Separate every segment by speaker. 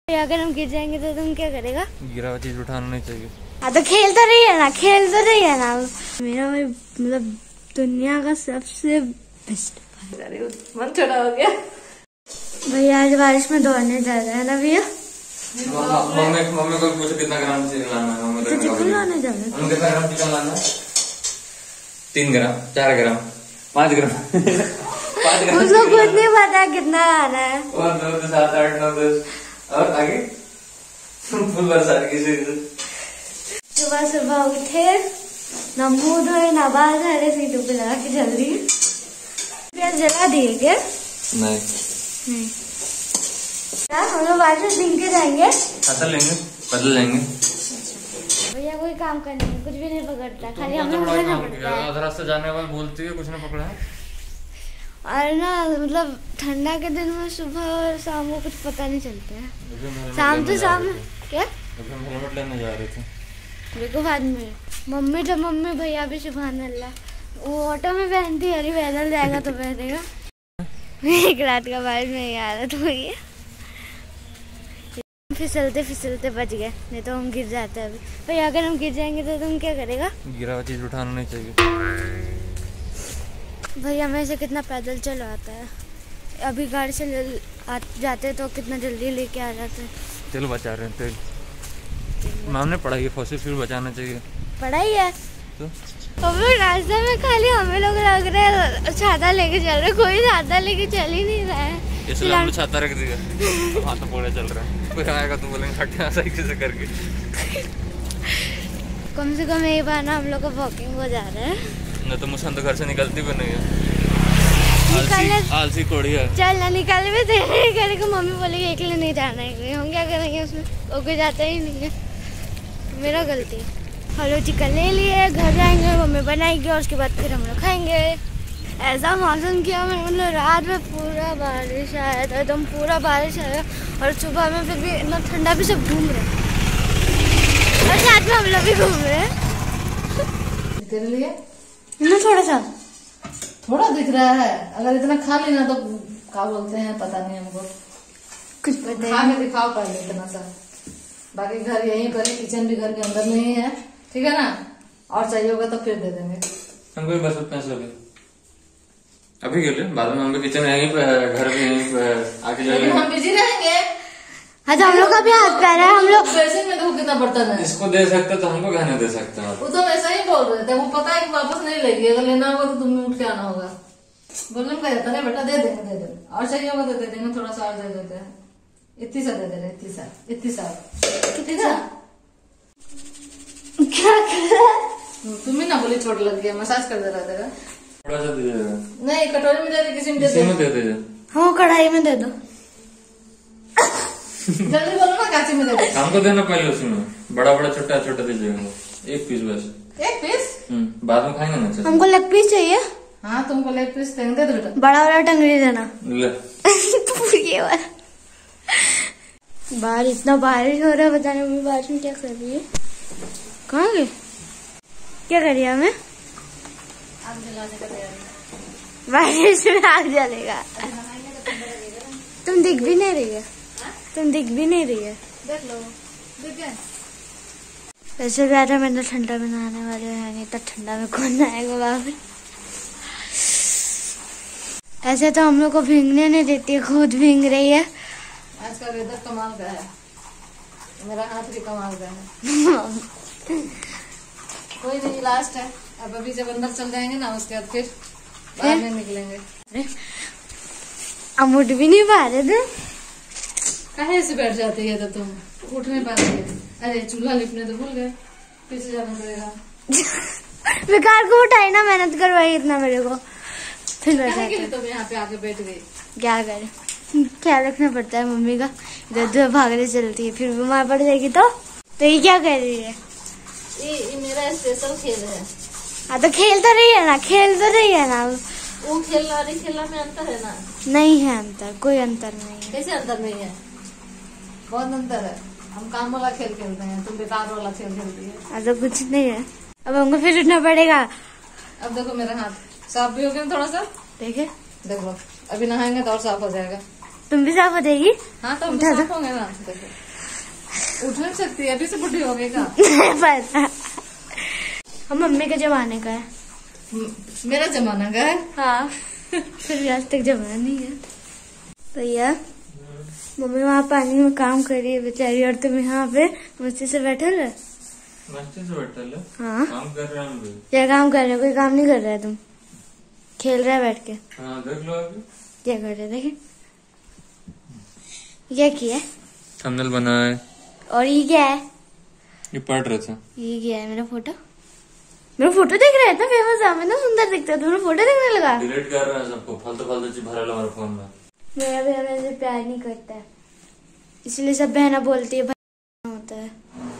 Speaker 1: अगर हम गिर जाएंगे तो तुम क्या करेगा?
Speaker 2: गिरा हुआ चीज उठाना नहीं चाहिए।
Speaker 1: हाँ तो खेल तो रही है ना, खेल तो रही है ना। मेरा भाई मतलब दुनिया का सबसे बेस्ट।
Speaker 3: मन छोटा हो गया
Speaker 1: भैया। आज बारिश में दौड़ने जा रहे हैं ना भैया।
Speaker 2: मम्मी को पूछो कितना ग्राम चिकन लाना है। मम्मी
Speaker 1: तो चिकन लाने जा रहे हैं।
Speaker 2: कितना ग्राम चिकन लाना है? 3 ग्राम, 4 ग्राम, 5 ग्राम। 5 ग्राम
Speaker 1: उसको खुद नहीं पता कितना आना है।
Speaker 2: और 2, 7, 8, 9, 10 और आगे फुल बरसात की।
Speaker 1: सुबह सुबह उठे, ना मुंह धोए ना बाल झाड़े, सीटों पे लगा के चल रही है। प्याज जला दिए क्या?
Speaker 2: नहीं
Speaker 1: हम लोग बारिश दिन के जाएंगे,
Speaker 2: बदल लेंगे।
Speaker 1: भैया कोई काम करने में कुछ भी नहीं पकड़ता, खाली हम लोग जाना पड़ता है।
Speaker 2: आधा रास्ता जाने के बाद बोलती है कुछ नहीं पकड़ा है।
Speaker 1: और ना मतलब ठंडा के दिन में सुबह और शाम को कुछ पता नहीं चलता है। शाम तो शाम क्या
Speaker 2: हम हेलमेट लेने जा रहे थे।
Speaker 1: देखो बाद में मम्मी भैया भी सुभान अल्लाह। वो ऑटो में पहनती है, अरे पैदल जाएगा तो पहनेगा। एक रात का बारिश में हालत हुई है। फिसलते फिसलते बच गए, नहीं तो हम गिर जाते अभी। भैया अगर हम गिर जाएंगे तो तुम क्या करेगा?
Speaker 2: गिरा हुआ चीज उठाना नहीं चाहिए।
Speaker 1: भैया मेरे से कितना पैदल चला आता है। अभी गाड़ी से जाते तो कितना जल्दी लेके आ जाते।
Speaker 2: तेल बचा रहे हैं, तेल। मैम ने पढ़ाई है फॉसिल फ्यूल बचाना चाहिए।
Speaker 1: पढ़ाई है
Speaker 2: तो
Speaker 1: हम लोग रास्ते में खाली हमें लोग लग रहे हैं छाता लेके चल रहे, कोई छाता लेके चल ही नहीं रहा है।
Speaker 2: इसलिए हमने छाता रख दिया। हाथ में पूरे चल रहा है, कोई आएगा तो बोलेंगे हट साइकिल से करके।
Speaker 1: कम से कम एक बार ना हम लोग को वॉकिंग हो जा रहा है।
Speaker 2: नहीं तो मुझे तो घर से निकलती भी नहीं है। आलसी कोड़ी है।
Speaker 1: चल ना निकल भी दे रहे करेगा। मम्मी बोलेगी अकेले नहीं जाना है, हम क्या करेंगे उसमें? वो कोई जाता ही नहीं है, मेरा गलती। हम लोग चिकन ले लिए, घर जाएंगे, मम्मी बनाएगी और उसके बाद फिर हम लोग खाएंगे। ऐसा मौसम किया मतलब रात में पूरा बारिश आया था, एकदम पूरा बारिश आया। और सुबह में फिर भी इतना ठंडा भी, सब घूम रहे और साथ में हम लोग भी घूम रहे हैं।
Speaker 3: तेरे लिए
Speaker 1: ना
Speaker 3: थोड़ा दिख रहा है। अगर इतना खा लेना तो क्या बोलते हैं पता नहीं हमको,
Speaker 1: कुछ पता
Speaker 3: खा के दिखाओ पहले इतना सा। बाकी घर यहीं पर है, किचन भी घर के अंदर में ही है, ठीक है ना? और चाहिए होगा तो फिर दे देंगे
Speaker 2: हमको। बस पैसे अभी के लिए, बाद में हम भी किचन यहीं पे है, घर भी यहीं पे है, आके जाएंगे।
Speaker 3: हम बिजी रहेंगे।
Speaker 1: हाँ तो हम लोग का भी हाथ पैर है, हम लोग
Speaker 3: वैसे में देखो कितना बर्तन है।
Speaker 2: इसको दे सकते तो हमको कहने दे सकते हैं।
Speaker 3: वो तो वैसा ही बोल रहे थे, वो पता है कि वापस नहीं लेगी, अगर लेना होगा तो तुम्हें उठ के आना होगा। बोलने में कहता नहीं बेटा, दे देंगे और चाहिए होगा तो दे देंगे, थोड़ा सा और दे देते हैं। इतनी सा दे दे रहे, इतनी सा कितनी सा
Speaker 1: क्या कर रहा है?
Speaker 3: तुम्हें ना बोली चोट लग गया, मसाज कर दे रहा तेरा।
Speaker 2: थोड़ा सा दीजिएगा।
Speaker 3: नहीं कटोरी में दे दे, किसी में
Speaker 2: दे दीजिए।
Speaker 1: हाँ कढ़ाई में दे दो।
Speaker 3: जल्दी बोलो ना, कांची में दे दो।
Speaker 2: हमको देना पहले उसमें बड़ा बड़ा छोटा छोटा दीजिएगा। 1 पीस बस।
Speaker 3: 1 पीस?
Speaker 2: बाद में खाएंगे ना।
Speaker 1: हमको लेग पीस चाहिए।
Speaker 3: हाँ तुमको लेग पीस दे दो बेटा।
Speaker 1: बड़ा वाला टंगड़ी देना।
Speaker 2: ले
Speaker 1: ये वाला। बाहर इतना बारिश हो रहा है, बताने मम्मी बारिश में क्या कर रही है? कहाँ गए? क्या कर रही है? हमें
Speaker 3: आग जलाने का तैयारी।
Speaker 1: बारिश में आग जलेगा। तुम दिख भी नहीं रही है, तुम दिख भी नहीं रही है।
Speaker 3: देख लो, देख गया।
Speaker 1: वैसे भी आता मैं तो ठंडा में नहाने वाले हैं, नहीं तो ठंडा में कौन नहाएगा बाबू। ऐसे तो हम लोग को भींगने नहीं देती, खुद भींग रही है।
Speaker 3: आज का वेदर कमाल का है, मेरा हाथ भी कमाल का है। कोई नहीं, लास्ट है। अब अभी जब अंदर चल जाएंगे ना, उसके बाद फिर बाहर में निकलेंगे।
Speaker 1: अरे हम उठ भी नहीं पा रहे थे।
Speaker 3: कहे से बैठ जाती है तो तुम उठ नहीं पाते। अरे चूल्हा लिपने तो भूल गए, पीछे जाना पड़ेगा।
Speaker 1: बेकार को उठाई ना, मेहनत करवाई इतना मेरे को, फिर बैठ जाते।
Speaker 3: तुम यहाँ पे आके बैठ गई,
Speaker 1: क्या करे, ख्याल रखना पड़ता है मम्मी का। इधर उधर भागने चलती है, फिर बीमार पड़ जाएगी तो ये क्या कर रही है?
Speaker 3: ये मेरा स्पेशल खेल है।
Speaker 1: हाँ तो खेल तो रही है ना, खेल तो रही है ना।
Speaker 3: वो खेलना और खेलना में अंतर है ना?
Speaker 1: नहीं है अंतर, कोई अंतर नहीं है।
Speaker 3: कैसे अंतर नहीं है? बहुत अंतर है। हम काम वाला खेल खेलते हैं, तुम बेकार वाला खेल खेलती है।
Speaker 1: ऐसा कुछ नहीं है। अब हमको फिर उठना पड़ेगा।
Speaker 3: अब देखो मेरा हाथ साफ भी हो गया थोड़ा सा,
Speaker 1: देखे
Speaker 3: देखो अभी नहाएंगे तो और साफ हो जाएगा।
Speaker 1: तुम भी साफ हो जाएगी।
Speaker 3: हाँ तो हम तो साफ होंगे ना। देखो उठ नहीं सकती, अभी से बुढ़ी हो गई का।
Speaker 1: पता हम मम्मी के जमाने का है।
Speaker 3: मेरा जमाना का है।
Speaker 1: हाँ फिर भी आज तक जमाना नहीं है। भैया मम्मी वहाँ पानी में काम कर रही है बेचारी, और तुम यहाँ पे मस्ती से बैठे रहे।
Speaker 2: मस्ती से बैठे ले।
Speaker 1: हाँ
Speaker 2: काम कर रहे हैं।
Speaker 1: क्या काम कर रहे हो? कोई काम नहीं कर रहा है, तुम खेल रहा है बैठ के।
Speaker 2: हाँ देख लो अभी
Speaker 1: क्या कर रहे देखे, क्या किया है?
Speaker 2: थंबनेल बना है।
Speaker 1: और ये क्या है?
Speaker 2: ये पढ़ रहे थे।
Speaker 1: ये क्या है? मेरा फोटो देख रहे थे। फेमस है, मैं ना सुंदर दिखता है, तुम्हें फोटो देखने लगा।
Speaker 2: डिलीट कर रहे हैं सबको, फालतू चीज भरा लो हमारे फोन में।
Speaker 1: मेरा भी हमें से प्यार नहीं करता है, इसलिए सब बहना बोलती है भाई होता है।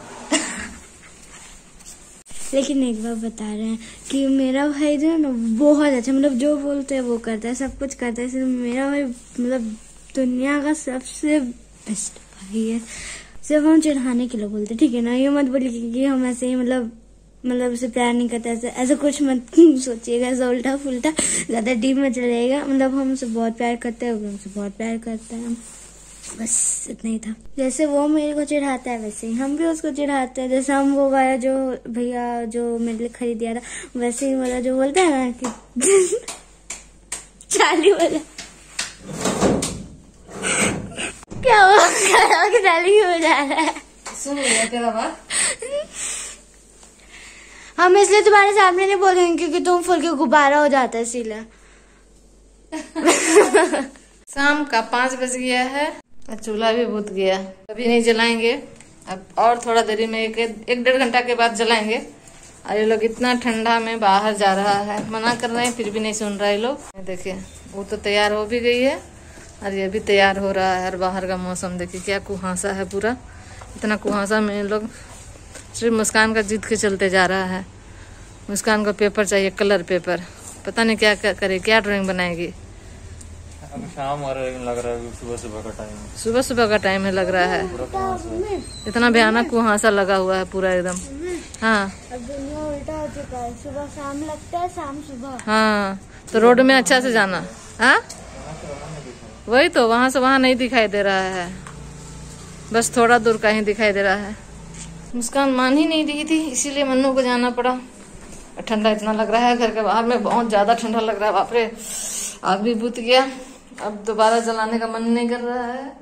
Speaker 1: लेकिन एक बार बता रहे हैं कि मेरा भाई जो है ना बहुत अच्छा, मतलब जो बोलते हैं वो करता है, सब कुछ करता है। इसलिए मेरा भाई मतलब दुनिया का सबसे बेस्ट भाई है। सिर्फ हम चिढ़ाने के लिए बोलते, ठीक है ना? ये मत बोलिए कि हम ऐसे ही मतलब उसे प्यार नहीं करता, ऐसा कुछ मत सोचिएगा, ऐसा उल्टा फुल्टा ज्यादा डीप में चलेगा। मतलब हम उसे बहुत प्यार करते हैं, वो हमसे बहुत प्यार करता है। बस इतना ही था। जैसे वो मेरे को चिढ़ाता है वैसे ही हम भी उसको चिढ़ाते हैं। जैसे हम वो वाला जो भैया जो मेरे लिए खरीद दिया था, वैसे ही वाला जो बोलता है ना कि चाली वाला क्या हुआ चाली हो जा रहा है।
Speaker 3: सुन लिया तेरा बात।
Speaker 1: हम इसलिए तुम्हारे सामने नहीं बोलेंगे क्योंकि तुम फूल के गुब्बारा हो जाता है, इसीलिए।
Speaker 3: शाम का 5 बज गया है, चूल्हा भी बुझ गया। अभी नहीं जलाएंगे, अब और थोड़ा देरी में एक 1-1.5 घंटा के बाद जलाएंगे। और ये लोग इतना ठंडा में बाहर जा रहा है, मना कर रहे हैं फिर भी नहीं सुन रहा है लोग। देखिए वो तो तैयार हो भी गई है और ये भी तैयार हो रहा है। और बाहर का मौसम देखिए क्या कुहासा है, पूरा इतना कुहासा में लोग सिर्फ मुस्कान का जिद के चलते जा रहा है। मुस्कान को पेपर चाहिए, कलर पेपर, पता नहीं क्या करे, क्या ड्राइंग बनाएगी।
Speaker 2: अब शाम हो रहा है लेकिन लग रहा है सुबह का टाइम है।
Speaker 3: सुबह का टाइम है लग रहा है। इतना भयानक कुहासा लगा हुआ है पूरा एकदम। हाँ
Speaker 1: अब दुनिया उल्टा हो चुका है, सुबह शाम लगता है, शाम सुबह।
Speaker 3: हाँ तो रोड में अच्छा से जाना। हाँ वही तो, वहाँ से वहाँ नहीं दिखाई दे रहा है, बस थोड़ा दूर का ही दिखाई दे रहा है। मुस्कान मान ही नहीं रही थी, इसीलिए मन्नू को जाना पड़ा। ठंडा इतना लग रहा है, घर के बाहर में बहुत ज्यादा ठंडा लग रहा है। बाप रे आग भी बुझ गया, अब दोबारा जलाने का मन नहीं कर रहा है।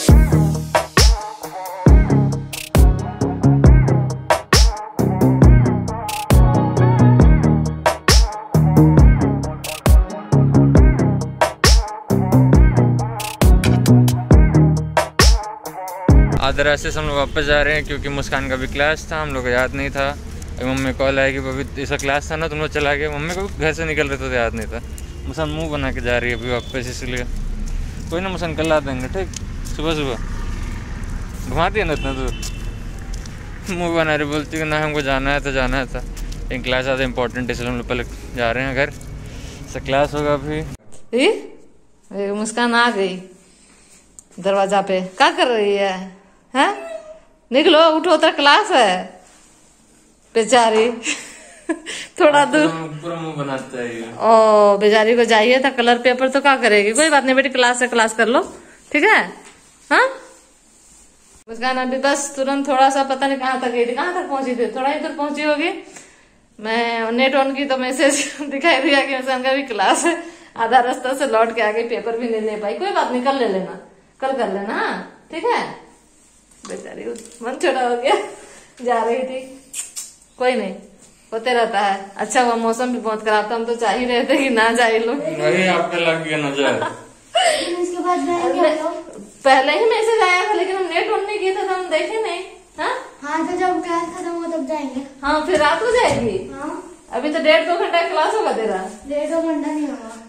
Speaker 2: आधा रास्ते से हम लोग वापस जा रहे हैं क्योंकि मुस्कान का भी क्लास था, हम लोग को याद नहीं था। अभी मम्मी कॉल आया कि अभी ऐसा क्लास था ना, तुम लोग चला गए। मम्मी को घर से निकल रहे थे तो याद नहीं था। मुस्कान मुंह बना के जा रही है अभी वापस, इसलिए कोई ना मुस्कान कल ला देंगे, ठीक? सुबह घुमाती है ना इतना दूर, मुँह बना रही, बोलती कि ना हमको जाना है तो जाना है था, लेकिन क्लास ज़्यादा इंपॉर्टेंट है इसलिए हम लोग पहले जा रहे हैं घर से। क्लास होगा अभी।
Speaker 3: मुस्कान आ गई दरवाजा पे, क्या कर रही है? हैं? निकलो उठो, तेरा क्लास है बेचारी। थोड़ा दूर
Speaker 2: पूरा मुंह बनाता है ये।
Speaker 3: ओ बेचारी को जाइए था कलर पेपर, तो क्या करेगी? कोई बात नहीं बेटी, क्लास से क्लास कर लो, ठीक है? हाँ मुस्कान अभी बस तुरंत थोड़ा सा, पता नहीं कहाँ तक गई थी, कहाँ तक पहुंची थी, थोड़ा ही दूर पहुंची होगी। मैं नेट ऑन की तो मैसेज दिखाई दिया कि मुस्कान का भी क्लास है। आधा रास्ता से लौट के आ गई, पेपर भी नहीं ले पाई। कोई बात नहीं, कल ले लेना, कल कर लेना, ठीक है? बेचारी मन छोटा हो गया, जा रही थी। कोई नहीं, होते रहता है। अच्छा हुआ मौसम भी बहुत खराब था, हम तो चाह ही रहे थे कि ना जाए लोग।
Speaker 2: वही आपके लग गया नजर।
Speaker 1: इसके बाद
Speaker 3: पहले ही मैसेज आया था लेकिन हम नेट ऑन नहीं किए थे तो हम देखे नहीं।
Speaker 1: हाँ तो जब क्लास खत्म हो तब जाएंगे।
Speaker 3: हाँ फिर रात हो जाएगी।
Speaker 1: हाँ
Speaker 3: अभी तो 1.5-2 घंटा क्लास होगा तेरा।
Speaker 1: 1.5-2 घंटा नहीं होगा।